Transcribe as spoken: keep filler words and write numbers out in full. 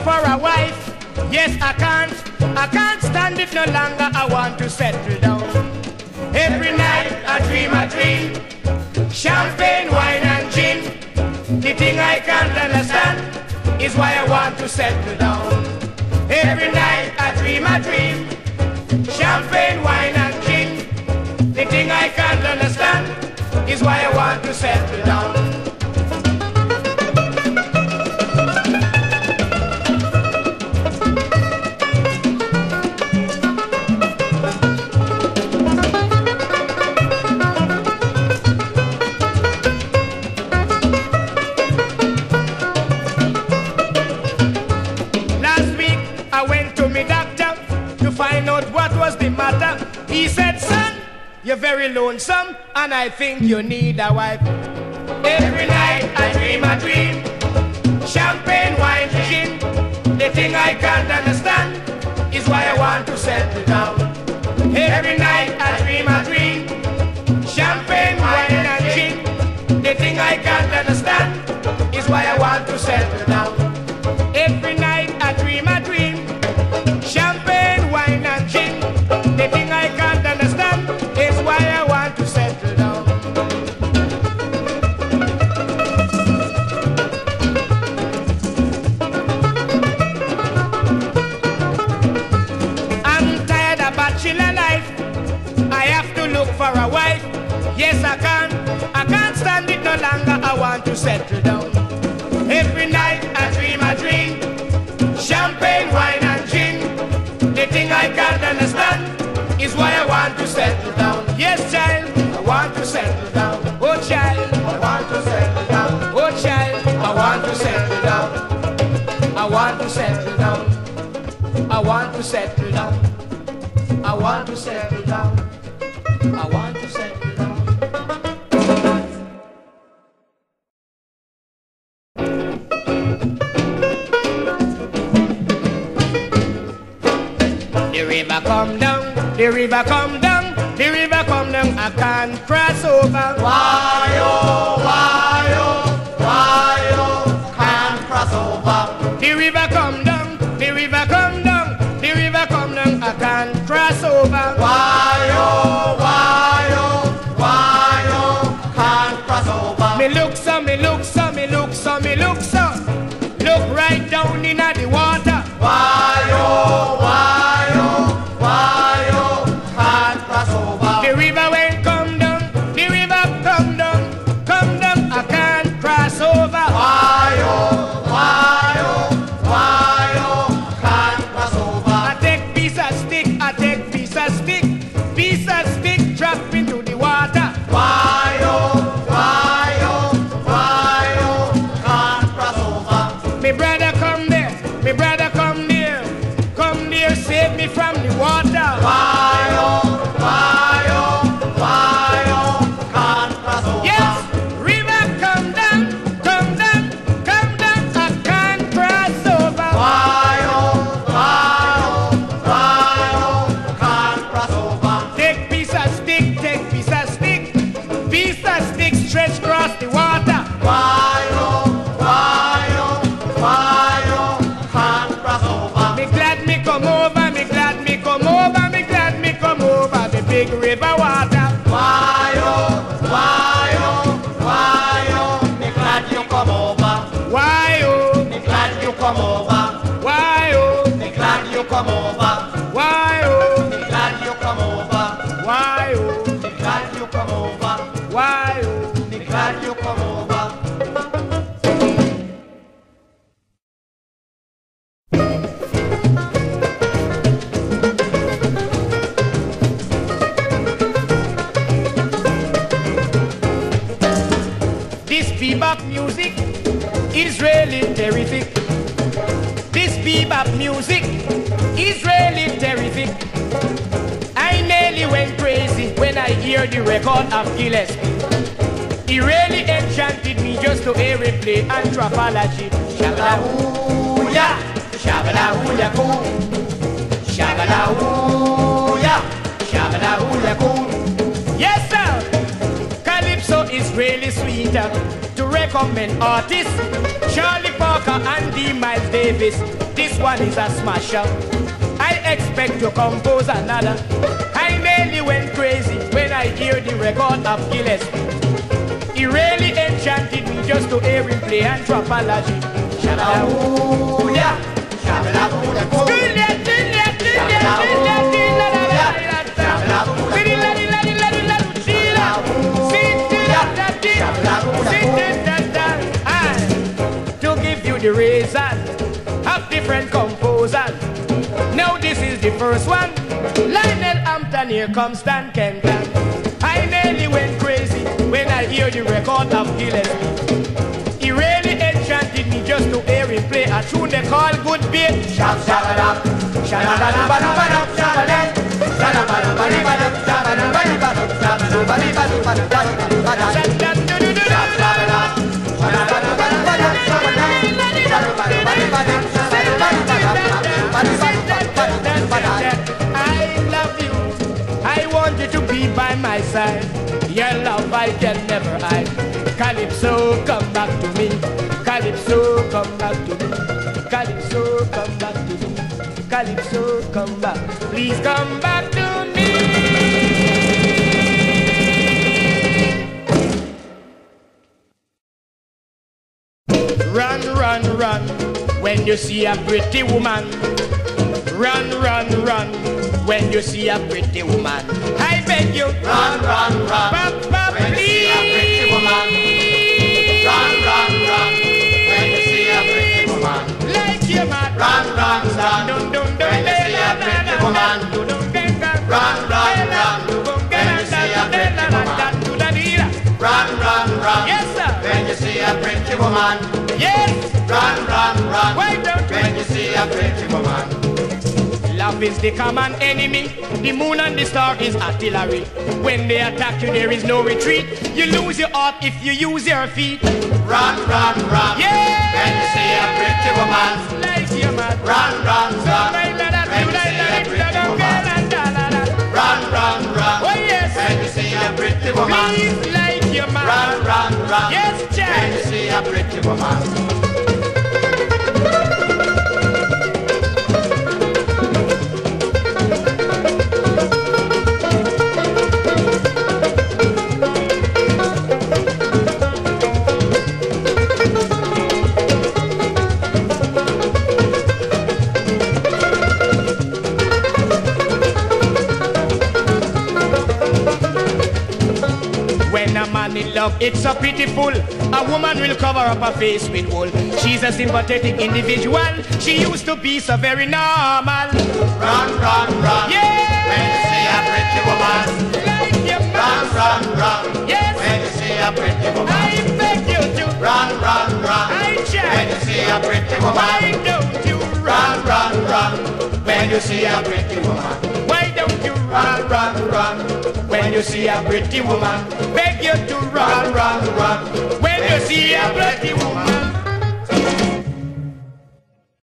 for a wife. Yes, I can't. I can't stand it no longer. I want to settle down. Every night I dream a dream. Champagne, wine and gin. The thing I can't understand is why I want to settle down. Every night I dream a dream. Champagne, wine and gin. The thing I can't understand is why I want to settle down. He said, son, you're very lonesome, and I think you need a wife. Every night I dream a dream. Champagne, wine, gin. The thing I can't understand is why I want to settle down. Every night I dream a dream. Champagne, wine, and gin. The thing I can't understand is why I want to settle down. Every night I dream a dream. Champagne, wine, and gin. The thing I can't understand is why I want to settle down. I'm tired of bachelor life. I have to look for a wife. Yes, I can. I can't stand it no longer. I want to settle down. Every night I dream a dream. Champagne, wine, and gin. The thing I can't understand is why I want to settle down. Yes, child, I want to settle down. Oh, child, I want to settle down. Oh, child, I want to settle down. I want to settle down. I want to settle down. I want to settle down. I want to settle down. The river come down. The river come down, the river come down, I can't cross over. Why oh, why oh, why oh, can't cross over. The river come down, the river come down, the river come down, I can't cross over. Why oh, why oh, why oh, can't cross over. Me look so, me look so, me look so, me look so. Look right down in the water. Why oh, why oh, why oh, can't cross over. The river will come down, the river come down, come down, I can't cross over. Why oh, why oh, why oh, can't cross over. I take piece of stick, I take piece of stick, piece of stick drop into the water. Why oh, why oh, why oh, can't cross over. Me brother come there, me brother come there, come there, save me from the water. Why oh, why oh, why oh, can't cross over. Yes, river come down, come down, come down, I can't cross over. Why oh, why oh, why oh, can't cross over. Take piece of stick, take piece of stick, piece of stick stretch across the water. Why oh, why oh, why oh, can't cross over. Me glad me come over, me glad me come over, me glad me come over the big river water. Why oh, why oh, why oh, me glad you come over. Why oh, Me glad you come over. why oh, Me glad you come over. why oh, Me glad you come over. why oh, Me glad you come over. why oh. Me glad you come over. This bebop music is really terrific. This bebop music is really terrific. I nearly went crazy when I hear the record of Gillespie. He really enchanted me just to hear him play anthropology. Shabala-hoo-ya, shabala-hoo-ya-coo, shabala-hoo-ya, shabala-hoo-ya-coo. Yes, sir. Calypso is really sweeter to recommend artists Charlie Parker and D. Miles Davis. This one is a smasher. I expect to compose another. I nearly went crazy when I hear the record of Gillespie. He really enchanted me just to hear him play anthropology. Shabba-la-ooh-ya, shabba-la-ooh-ya, to give you the reason of different composers. Now this is the first one. Lionel Hampton, here comes Stan Kenton. I nearly went crazy when I hear the record of Gillespie. He really enchanted me just to hear him play a tune they call Good Beat. Shab shabadab, shabadabadabadab, shabadab, shabadabadabadab, shabadabadabadab, I love you. I want you to be by my side. Your love I can never hide. Calypso, come back to me. Calypso, come back to me. Calypso, come back to me. Calypso, come back. Please come back to me. Run, run, run when you see a pretty woman. Run, run, run when you see a pretty woman. I beg you, Run, run, run Papa, when you see a pretty woman. Run, run, run when you see a pretty woman. like your man. Run, run, run when you see a pretty woman. Run, run, run when you see a pretty woman. Run, run, run Yes, sir. when you see a pretty woman. Yes. Run, run, run Why don't you? when you see a pretty woman. Love is the common enemy. The moon and the star is artillery. When they attack you, there is no retreat. You lose your heart if you use your feet. Run, run, run Yeah. when you see a pretty woman. Like your man. Run, run, run when you see a pretty woman. Run, run, run Oh yes. when you see a pretty woman. Please like your man. Run, run, run Yes, Jack. when you see a pretty woman. In love, it's so pitiful. A woman will cover up her face with wool. She's a sympathetic individual. She used to be so very normal. Run, run, run Yeah. when you see a pretty woman. Like your Run, man. run, run Yes. when you see a pretty woman. I beg you to. Run, run, run I when check. you see a pretty Why woman. don't you Run, run? run, run when you see a pretty woman. Why don't you Run, run? run, run when you see a pretty woman. Beg you to Run, run. run, run When you see a pretty woman.